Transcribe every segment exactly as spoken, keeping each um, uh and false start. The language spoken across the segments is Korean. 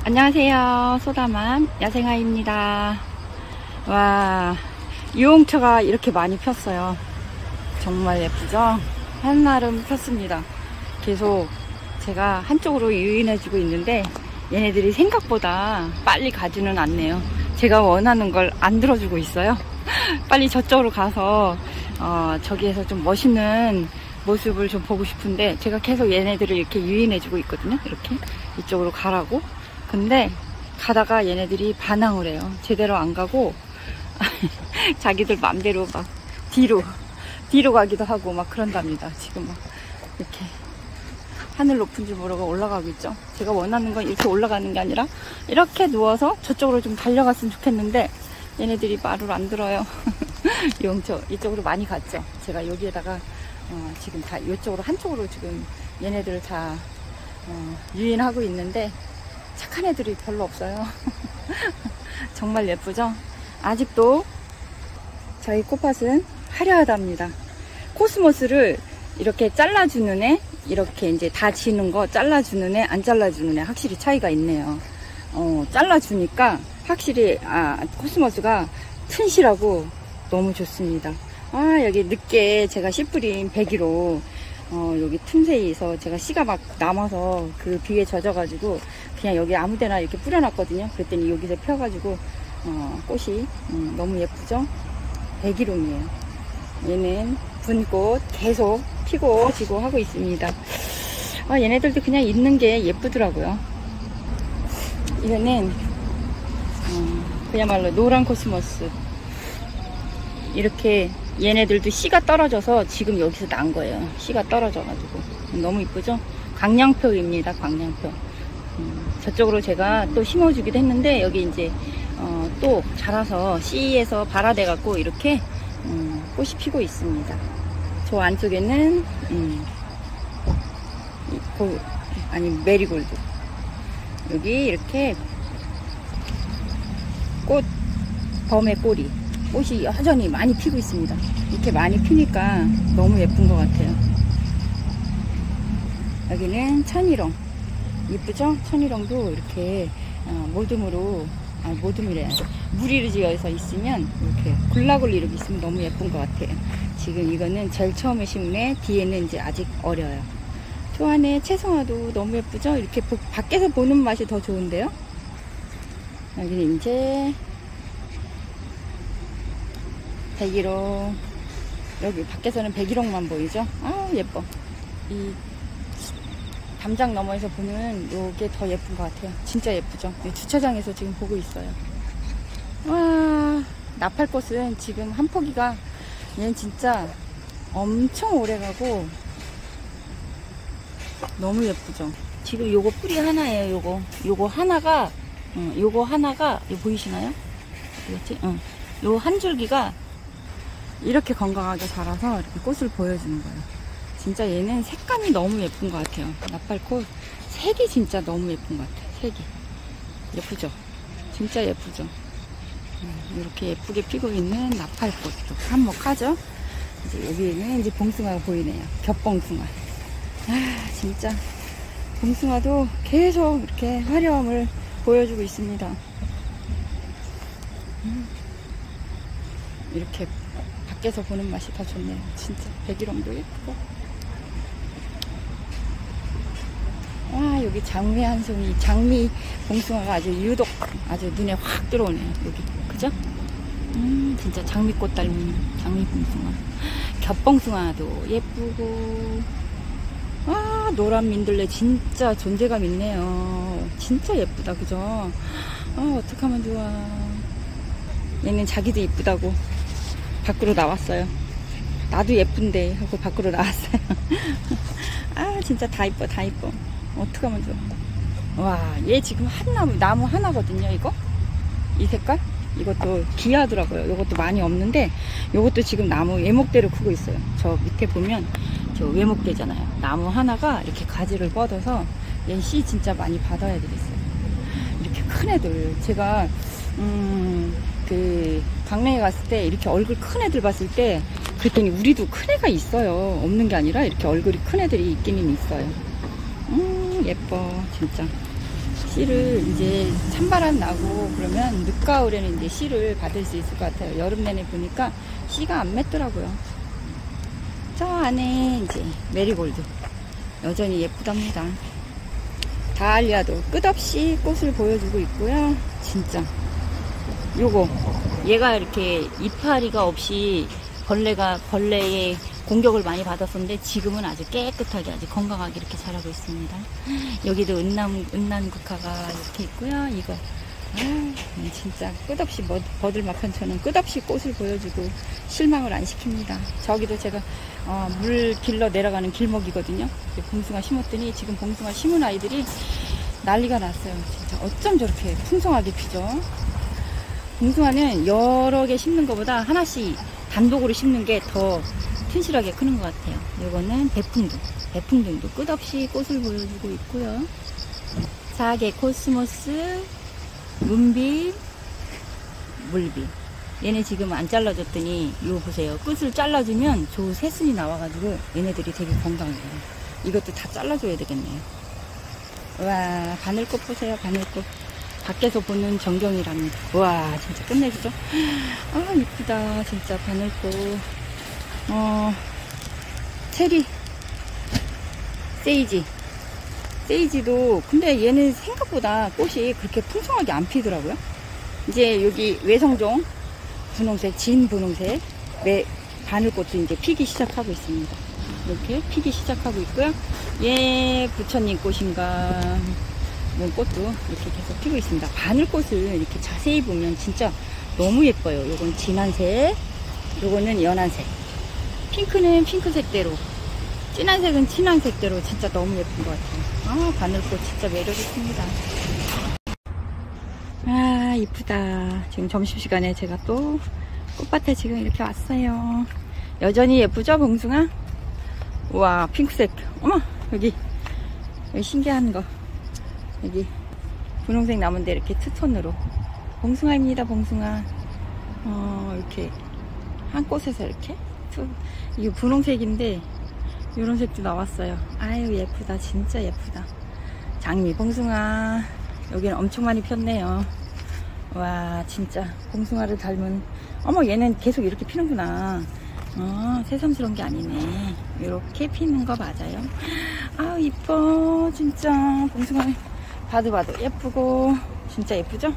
안녕하세요. 소다맘 야생아입니다. 와, 유홍차가 이렇게 많이 폈어요. 정말 예쁘죠? 한나름 폈습니다. 계속 제가 한쪽으로 유인해주고 있는데 얘네들이 생각보다 빨리 가지는 않네요. 제가 원하는 걸 안 들어주고 있어요. 빨리 저쪽으로 가서 어, 저기에서 좀 멋있는 모습을 좀 보고 싶은데 제가 계속 얘네들을 이렇게 유인해주고 있거든요. 이렇게 이쪽으로 가라고. 근데 가다가 얘네들이 반항을 해요. 제대로 안 가고 자기들 맘대로 막 뒤로 뒤로 가기도 하고 막 그런답니다. 지금 막 이렇게 하늘 높은 줄 모르고 올라가고 있죠. 제가 원하는 건 이렇게 올라가는 게 아니라 이렇게 누워서 저쪽으로 좀 달려갔으면 좋겠는데 얘네들이 말을 안 들어요. 용초 이쪽으로 많이 갔죠. 제가 여기에다가 어, 지금 다 이쪽으로 한쪽으로 지금 얘네들을 다 어, 유인하고 있는데 착한 애들이 별로 없어요. 정말 예쁘죠? 아직도 저희 꽃밭은 화려하답니다. 코스모스를 이렇게 잘라주는 애, 이렇게 이제 다 지는 거 잘라주는 애, 안 잘라주는 애 확실히 차이가 있네요. 어, 잘라주니까 확실히 아, 코스모스가 튼실하고 너무 좋습니다. 아, 여기 늦게 제가 씨 뿌린 배기로 어, 여기 틈새에서 제가 씨가 막 남아서 그 비에 젖어가지고 그냥 여기 아무데나 이렇게 뿌려놨거든요. 그랬더니 여기서 펴가지고 어, 꽃이 음, 너무 예쁘죠? 백일홍이에요. 얘는 분꽃 계속 피고 지고 하고 있습니다. 아, 얘네들도 그냥 있는 게 예쁘더라고요. 이거는 어, 그야말로 노란 코스모스. 이렇게 얘네들도 씨가 떨어져서 지금 여기서 난 거예요. 씨가 떨어져가지고 너무 이쁘죠? 광양표입니다. 광양표. 음, 저쪽으로 제가 또 심어주기도 했는데 여기 이제 어, 또 자라서 씨에서 발화돼 갖고 이렇게 음, 꽃이 피고 있습니다. 저 안쪽에는 음, 고, 아니 메리골드. 여기 이렇게 꽃 범의 꼬리. 꽃이 여전히 많이 피고 있습니다. 이렇게 많이 피니까 너무 예쁜 것 같아요. 여기는 천일홍. 예쁘죠? 천일홍도 이렇게 어, 모듬으로, 아 모듬이래. 무리를 지어서 있으면 이렇게 굴락을 이렇게 있으면 너무 예쁜 것 같아요. 지금 이거는 제일 처음에 심은 애, 뒤에는 이제 아직 어려요. 저 안에 채송화도 너무 예쁘죠? 이렇게 보, 밖에서 보는 맛이 더 좋은데요? 여기는 이제 백일홍. 여기 밖에서는 백일홍만 보이죠? 아 예뻐. 이 담장 너머에서 보는 요게 더 예쁜 것 같아요. 진짜 예쁘죠? 주차장에서 지금 보고 있어요. 와, 나팔꽃은 지금 한 포기가 얘는 진짜 엄청 오래가고 너무 예쁘죠? 지금 요거 뿌리 하나예요. 요거 요거 하나가 응, 요거 하나가 요 보이시나요? 어디였지? 응. 요 한 줄기가 이렇게 건강하게 자라서 이렇게 꽃을 보여주는 거예요. 진짜 얘는 색감이 너무 예쁜 것 같아요. 나팔꽃 색이 진짜 너무 예쁜 것 같아요. 색이 예쁘죠? 진짜 예쁘죠? 이렇게 예쁘게 피고 있는 나팔꽃도 한몫하죠. 이제 여기에는 이제 봉숭아가 보이네요. 겹봉숭아. 아 진짜 봉숭아도 계속 이렇게 화려함을 보여주고 있습니다. 이렇게 밖에서 보는 맛이 더 좋네요. 진짜 백일홍도 예쁘고. 와 여기 장미 한 송이, 장미 봉숭아가 아주 유독 아주 눈에 확 들어오네요. 여기 그죠? 음 진짜 장미꽃 닮은 장미 봉숭아. 겹봉숭아도 예쁘고. 와 노란 민들레 진짜 존재감 있네요. 진짜 예쁘다 그죠? 아 어떡하면 좋아. 얘는 자기도 이쁘다고 밖으로 나왔어요. 나도 예쁜데 하고 밖으로 나왔어요. 아 진짜 다 이뻐 다 이뻐. 어떡하면 좋아. 와 얘 지금 한 나무 나무 하나거든요. 이거 이 색깔 이것도 귀하더라고요. 이것도 많이 없는데 이것도 지금 나무 외목대로 크고 있어요. 저 밑에 보면 저 외목대잖아요. 나무 하나가 이렇게 가지를 뻗어서 얘 씨 진짜 많이 받아야 되겠어요. 이렇게 큰 애들 제가 음 그 강릉에 갔을 때 이렇게 얼굴 큰 애들 봤을 때 그랬더니 우리도 큰 애가 있어요. 없는 게 아니라 이렇게 얼굴이 큰 애들이 있기는 있어요. 음 예뻐 진짜 씨를 이제 찬바람 나고 그러면 늦가을에는 이제 씨를 받을 수 있을 것 같아요. 여름 내내 보니까 씨가 안 맺더라고요. 저 안에 이제 메리골드 여전히 예쁘답니다. 다알리아도 끝없이 꽃을 보여주고 있고요. 진짜 요거 얘가 이렇게 이파리가 없이 벌레가 벌레의 공격을 많이 받았었는데 지금은 아주 깨끗하게 아주 건강하게 이렇게 자라고 있습니다. 여기도 은남 은난국화가 이렇게 있고요. 이거 아, 진짜 끝없이 버들마판처럼 끝없이 꽃을 보여주고 실망을 안 시킵니다. 저기도 제가 어, 물 길러 내려가는 길목이거든요. 봉숭아 심었더니 지금 봉숭아 심은 아이들이 난리가 났어요. 진짜 어쩜 저렇게 풍성하게 피죠. 봉숭아는 여러 개 심는 것보다 하나씩 단독으로 심는 게 더 튼실하게 크는 것 같아요. 이거는 배풍등, 배풍등도 끝없이 꽃을 보여주고 있고요. 사계 코스모스, 문비, 물비. 얘네 지금 안 잘라줬더니 이거 보세요. 끝을 잘라주면 저 새순이 나와가지고 얘네들이 되게 건강해요. 이것도 다 잘라줘야 되겠네요. 와, 바늘꽃 보세요. 바늘꽃. 밖에서 보는 전경이랍니다. 와, 진짜 끝내주죠? 아, 이쁘다. 진짜 바늘꽃. 어, 체리, 세이지. 세이지도, 근데 얘는 생각보다 꽃이 그렇게 풍성하게 안 피더라고요. 이제 여기 외성종, 분홍색, 진 분홍색, 매, 바늘꽃도 이제 피기 시작하고 있습니다. 이렇게 피기 시작하고 있고요. 얘 부처님 꽃인가, 이런 꽃도 이렇게 계속 피고 있습니다. 바늘꽃을 이렇게 자세히 보면 진짜 너무 예뻐요. 요건 진한색, 요거는 연한색. 핑크는 핑크색대로, 진한색은 진한색대로 진짜 너무 예쁜 것 같아요. 아, 바늘꽃 진짜 매력있습니다. 아, 이쁘다. 지금 점심시간에 제가 또 꽃밭에 지금 이렇게 왔어요. 여전히 예쁘죠, 봉숭아? 우와, 핑크색. 어머, 여기, 여기 신기한 거. 여기, 분홍색 나무인데 이렇게 투톤으로. 봉숭아입니다, 봉숭아. 어, 이렇게, 한 꽃에서 이렇게. 투, 이게 분홍색인데, 이런 색도 나왔어요. 아유, 예쁘다. 진짜 예쁘다. 장미 봉숭아. 여기는 엄청 많이 폈네요. 와, 진짜 봉숭아를 닮은. 어머, 얘는 계속 이렇게 피는구나. 어, 새삼스러운 게 아니네. 이렇게 피는 거 맞아요. 아우, 이뻐. 진짜 봉숭아 봐도 봐도 예쁘고 진짜 예쁘죠?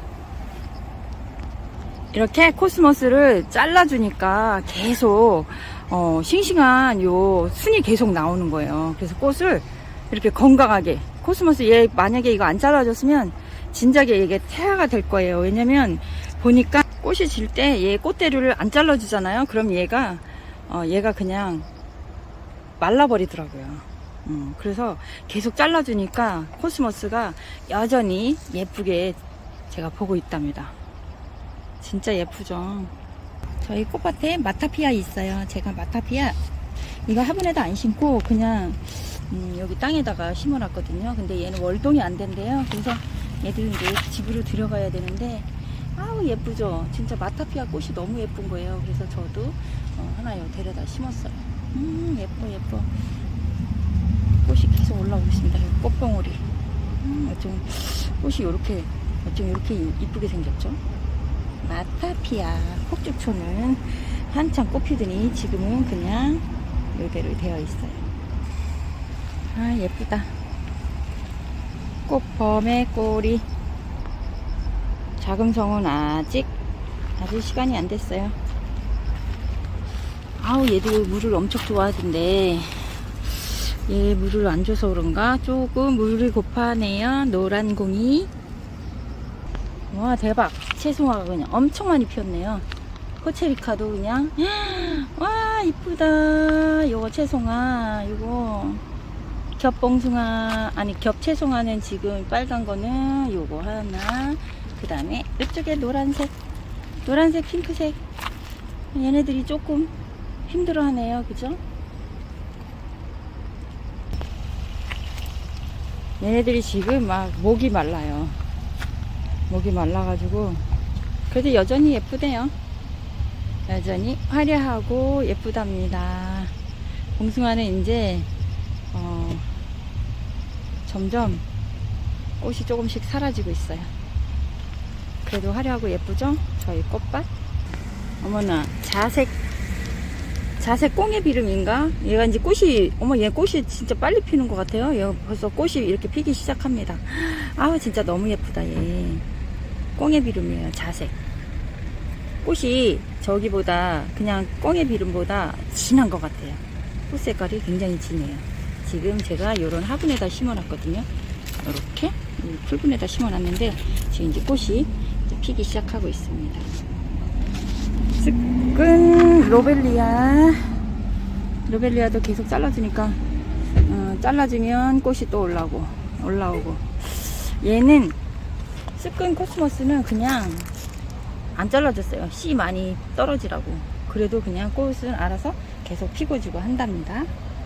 이렇게 코스모스를 잘라주니까 계속 어, 싱싱한 요 순이 계속 나오는 거예요. 그래서 꽃을 이렇게 건강하게, 코스모스 얘 만약에 이거 안 잘라줬으면 진작에 이게 태아가 될 거예요. 왜냐면 보니까 꽃이 질 때 얘 꽃대류를 안 잘라주잖아요. 그럼 얘가 어, 얘가 그냥 말라버리더라고요. 음, 그래서 계속 잘라주니까 코스모스가 여전히 예쁘게 제가 보고 있답니다. 진짜 예쁘죠. 저희 꽃밭에 마타피아 있어요. 제가 마타피아 이거 화분에다 안 심고 그냥 음, 여기 땅에다가 심어놨거든요. 근데 얘는 월동이 안 된대요. 그래서 얘들 이제 집으로 들여가야 되는데 아우, 예쁘죠. 진짜 마타피아 꽃이 너무 예쁜 거예요. 그래서 저도 어, 하나 요 데려다 심었어요. 음, 예뻐 예뻐. 꽃이 계속 올라오고 있습니다. 꽃봉오리. 음, 어쩜 꽃이 이렇게 어쩜 이렇게 이쁘게 생겼죠. 마타피아 폭죽초는 한참 꽃피더니 지금은 그냥 이대로 되어 있어요. 아, 예쁘다. 꽃범의 꼬리. 자금성은 아직 아직 시간이 안 됐어요. 아우, 얘도 물을 엄청 좋아하던데 얘 물을 안 줘서 그런가 조금 물이 고파네요. 노란 공이. 와, 대박. 채송화가 그냥 엄청 많이 피었네요. 코체리카도 그냥 와, 이쁘다. 요거 채송화, 요거 겹봉숭아, 아니 겹채송화는 지금 빨간 거는 요거 하나, 그 다음에 이쪽에 노란색, 노란색, 핑크색. 얘네들이 조금 힘들어 하네요. 그죠? 얘네들이 지금 막 목이 말라요. 목이 말라가지고. 그래도 여전히 예쁘대요. 여전히 화려하고 예쁘답니다. 봉숭아는 이제 어, 점점 꽃이 조금씩 사라지고 있어요. 그래도 화려하고 예쁘죠? 저희 꽃밭. 어머나, 자색 자색 꽁의비름인가? 얘가 이제 꽃이, 어머, 얘 꽃이 진짜 빨리 피는 것 같아요. 얘 벌써 꽃이 이렇게 피기 시작합니다. 아우, 진짜 너무 예쁘다, 얘. 꽁의비름이에요, 자색. 꽃이 저기보다, 그냥 꽁의비름보다 진한 것 같아요. 꽃 색깔이 굉장히 진해요. 지금 제가 요런 화분에다 심어놨거든요. 이렇게 풀분에다 심어놨는데, 지금 이제 꽃이 이제 피기 시작하고 있습니다. 쓱끈 로벨리아. 로벨리아도 계속 잘라주니까 어, 잘라주면 꽃이 또 올라오고 올라오고. 얘는 쓱끈 코스모스는 그냥 안 잘라줬어요. 씨 많이 떨어지라고. 그래도 그냥 꽃은 알아서 계속 피고지고 한답니다.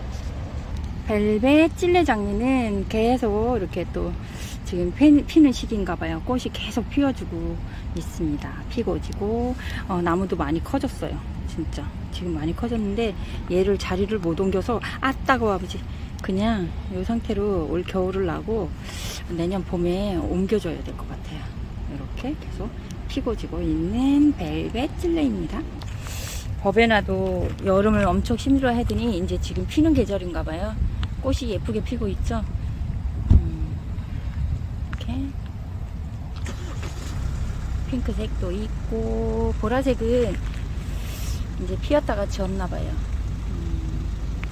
벨벳 찔레장미는 계속 이렇게 또 지금 피는 시기인가봐요. 꽃이 계속 피워주고 있습니다. 피고지고 어, 나무도 많이 커졌어요. 진짜 지금 많이 커졌는데 얘를 자리를 못 옮겨서 아따고 아버지 그냥 이 상태로 올 겨울을 나고 내년 봄에 옮겨줘야 될 것 같아요. 이렇게 계속 피고지고 있는 벨벳 찔레입니다. 법에나도 여름을 엄청 힘들어 하더니 이제 지금 피는 계절인가봐요. 꽃이 예쁘게 피고 있죠. 핑크색도 있고 보라색은 이제 피었다가 지었나봐요. 음.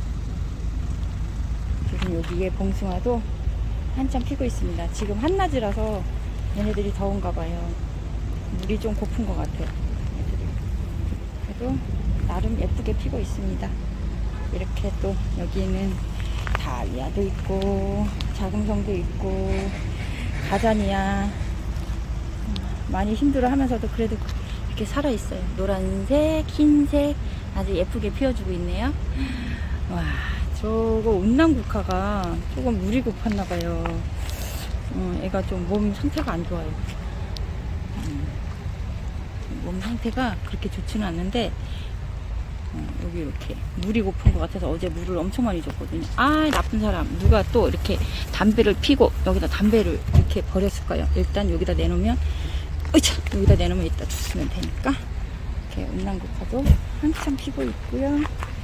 지금 여기에 봉숭아도 한참 피고 있습니다. 지금 한낮이라서 얘네들이 더운가봐요. 물이 좀 고픈 것 같아요. 얘들이. 그래도 나름 예쁘게 피고 있습니다. 이렇게 또 여기는 다리아도 있고 자금성도 있고 가자니아 많이 힘들어 하면서도 그래도 이렇게 살아있어요. 노란색, 흰색 아주 예쁘게 피워주고 있네요. 와, 저거 운남국화가 조금 물이 고팠나봐요. 어, 애가 좀 몸 상태가 안 좋아요. 음, 몸 상태가 그렇게 좋지는 않는데 어, 여기 이렇게 물이 고픈 것 같아서 어제 물을 엄청 많이 줬거든요. 아, 나쁜 사람. 누가 또 이렇게 담배를 피고 여기다 담배를 이렇게 버렸을까요? 일단 여기다 내놓으면 으차! 여기다 내놓으면 이따 주시면 되니까. 이렇게 운남국화도 한참 피고 있고요.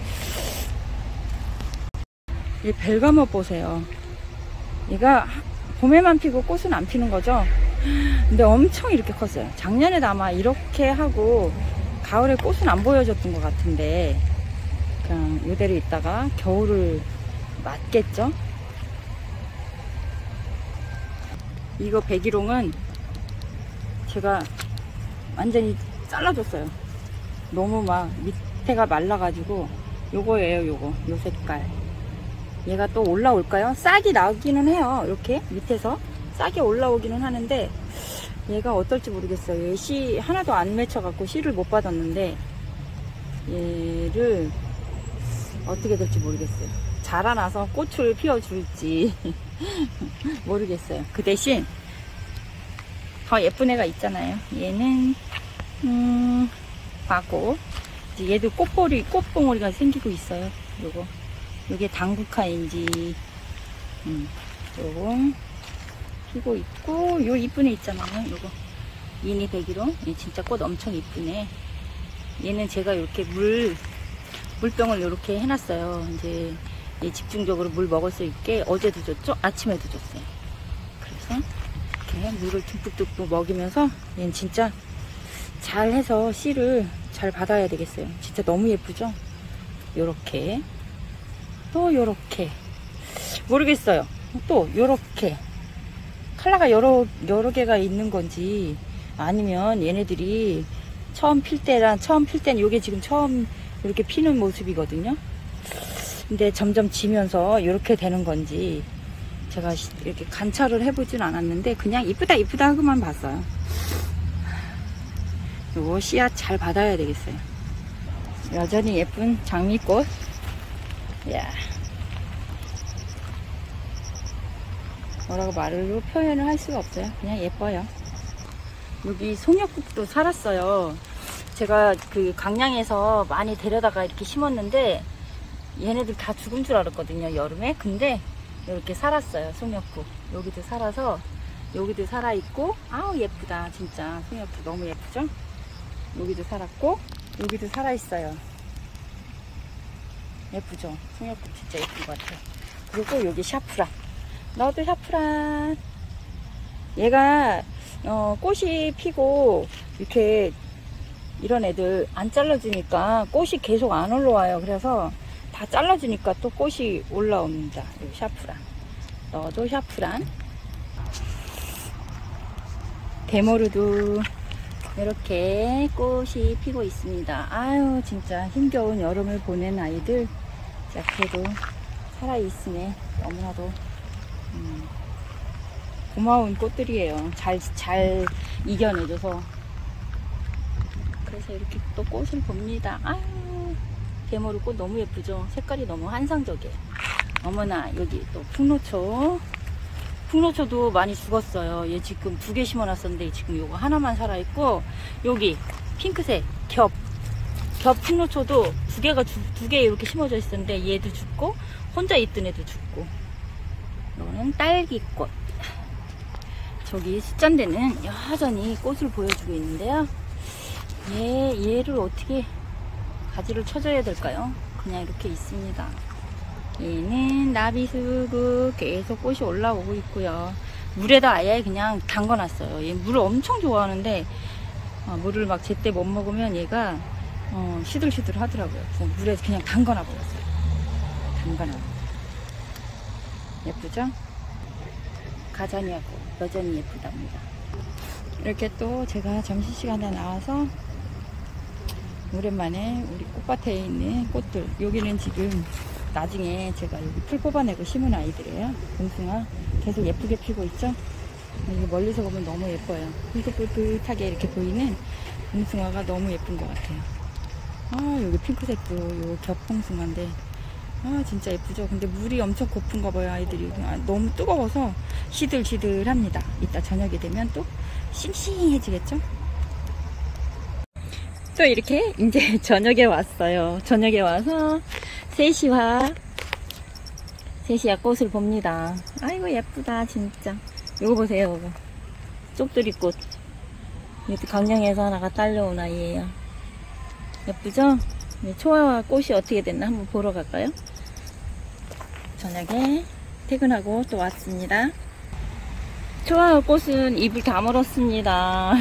이 벨가못 보세요. 얘가 봄에만 피고 꽃은 안 피는 거죠. 근데 엄청 이렇게 컸어요. 작년에도 아마 이렇게 하고 가을에 꽃은 안 보여줬던 것 같은데 그냥 이대로 있다가 겨울을 맞겠죠. 이거 백일홍은 제가 완전히 잘라줬어요. 너무 막 밑에가 말라가지고 요거예요. 요거 요 색깔. 얘가 또 올라올까요? 싹이 나기는 해요. 이렇게 밑에서 싹이 올라오기는 하는데 얘가 어떨지 모르겠어요. 얘 씨 하나도 안 맺혀갖고 씨를 못 받았는데 얘를 어떻게 될지 모르겠어요. 자라나서 꽃을 피워줄지 모르겠어요. 그 대신 더 예쁜 애가 있잖아요. 얘는 음 과고 이제 얘도 꽃보리 꽃봉오리가 생기고 있어요. 요거 요게 당국화인지 음 요거 피고 있고 요 이쁜 애 있잖아요. 요거 미니 백일홍. 얘 진짜 꽃 엄청 이쁘네. 얘는 제가 이렇게 물 물병을 이렇게 해놨어요. 이제 얘 집중적으로 물 먹을 수 있게 어제도 줬죠. 아침에도 줬어요. 그래서 이렇게 물을 듬뿍듬뿍 먹이면서 얘는 진짜 잘 해서 씨를 잘 받아야 되겠어요. 진짜 너무 예쁘죠? 요렇게 또 요렇게 모르겠어요. 또 요렇게 컬러가 여러 여러 개가 있는 건지 아니면 얘네들이 처음 필 때랑 처음 필 때는 요게 지금 처음 이렇게 피는 모습이거든요. 근데 점점 지면서 이렇게 되는 건지 제가 이렇게 관찰을 해보진 않았는데 그냥 이쁘다 이쁘다 하고만 봤어요. 요거 씨앗 잘 받아야 되겠어요. 여전히 예쁜 장미꽃. 야, 뭐라고 말로 표현을 할 수가 없어요. 그냥 예뻐요. 여기 송역국도 살았어요. 제가 그 강량에서 많이 데려다가 이렇게 심었는데 얘네들 다 죽은 줄 알았거든요, 여름에. 근데 이렇게 살았어요. 송역국 여기도 살아서 여기도 살아있고, 아우 예쁘다 진짜. 송이잎 너무 예쁘죠? 여기도 살았고 여기도 살아있어요. 예쁘죠? 송이잎 진짜 예쁜 것 같아요. 그리고 여기 샤프란, 너도 샤프란. 얘가 어, 꽃이 피고 이렇게 이런 애들 안 잘라주니까 꽃이 계속 안 올라와요. 그래서 다 잘라주니까 또 꽃이 올라옵니다. 이 샤프란, 너도 샤프란. 대모르도 이렇게 꽃이 피고 있습니다. 아유 진짜 힘겨운 여름을 보낸 아이들, 자 그래도 살아있으네. 너무나도 음, 고마운 꽃들이에요. 잘, 잘 이겨내줘서. 그래서 이렇게 또 꽃을 봅니다. 아유 대모르 꽃 너무 예쁘죠? 색깔이 너무 환상적이에요. 어머나, 여기 또 풍노초. 풍노초도 많이 죽었어요. 얘 지금 두 개 심어놨었는데 지금 요거 하나만 살아있고, 여기 핑크색 겹 겹 풍노초도 두 개가 두 개 이렇게 심어져 있었는데 얘도 죽고 혼자 있던 애도 죽고. 이거는 딸기꽃. 저기 숫잔대는 여전히 꽃을 보여주고 있는데요. 얘, 얘를 어떻게 가지를 쳐줘야 될까요? 그냥 이렇게 있습니다. 얘는 나비수국 계속 꽃이 올라오고 있고요. 물에다 아예 그냥 담궈놨어요. 얘 물을 엄청 좋아하는데 어, 물을 막 제때 못 먹으면 얘가 어, 시들시들 하더라고요. 그래서 물에 그냥 담궈놔 버렸어요. 담궈놔. 예쁘죠? 가자니하고 여전히 예쁘답니다. 이렇게 또 제가 점심시간에 나와서 오랜만에 우리 꽃밭에 있는 꽃들, 여기는 지금 나중에 제가 여기 풀 뽑아내고 심은 아이들이에요. 봉숭아 계속 예쁘게 피고 있죠. 여기 멀리서 보면 너무 예뻐요. 붉긋붉긋하게 이렇게 보이는 봉숭아가 너무 예쁜 것 같아요. 아 여기 핑크색도 요 겹봉숭아인데 아 진짜 예쁘죠. 근데 물이 엄청 고픈가 봐요. 아이들이 아, 너무 뜨거워서 시들시들합니다. 이따 저녁이 되면 또 싱싱해지겠죠. 또 이렇게 이제 저녁에 왔어요. 저녁에 와서 세시화 세시화 꽃을 봅니다. 아이고 예쁘다 진짜. 요거 보세요. 요거 쪽두리꽃. 이것도 강릉에서 하나가 딸려온 아이예요. 예쁘죠? 초아와 꽃이 어떻게 됐나 한번 보러 갈까요? 저녁에 퇴근하고 또 왔습니다. 초아와 꽃은 입을 다물었습니다.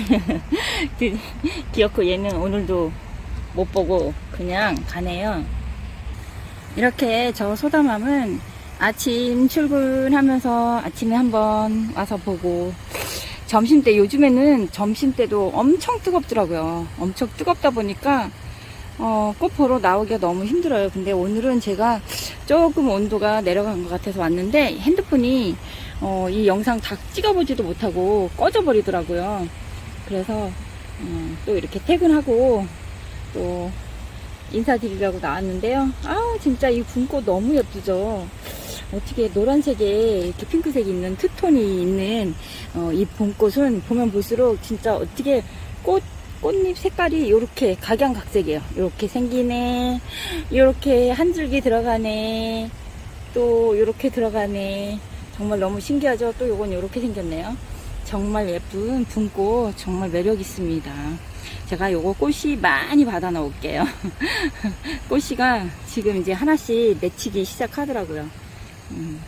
귀엽고 얘는 오늘도 못 보고 그냥 가네요. 이렇게 저 소다맘은 아침 출근하면서 아침에 한번 와서 보고, 점심때, 요즘에는 점심때도 엄청 뜨겁더라고요. 엄청 뜨겁다 보니까 어, 꽃 보러 나오기가 너무 힘들어요. 근데 오늘은 제가 조금 온도가 내려간 것 같아서 왔는데 핸드폰이 어, 이 영상 다 찍어보지도 못하고 꺼져 버리더라고요. 그래서 어, 또 이렇게 퇴근하고 또 인사드리려고 나왔는데요. 아 진짜 이 분꽃 너무 예쁘죠. 어떻게 노란색에 이렇게 핑크색이 있는 투톤이 있는 어, 이 봄꽃은 보면 볼수록 진짜 어떻게 꽃 꽃잎 색깔이 이렇게 각양각색이에요. 이렇게 생기네, 이렇게 한 줄기 들어가네, 또 이렇게 들어가네. 정말 너무 신기하죠. 또 요건 이렇게 생겼네요. 정말 예쁜 분꽃, 정말 매력 있습니다. 제가 요거 꽃이 많이 받아 놓을게요. 꽃이가 지금 이제 하나씩 맺히기 시작하더라고요. 음.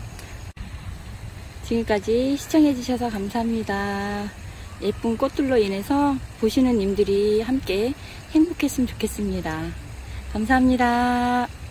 지금까지 시청해 주셔서 감사합니다. 예쁜 꽃들로 인해서 보시는 님들이 함께 행복했으면 좋겠습니다. 감사합니다.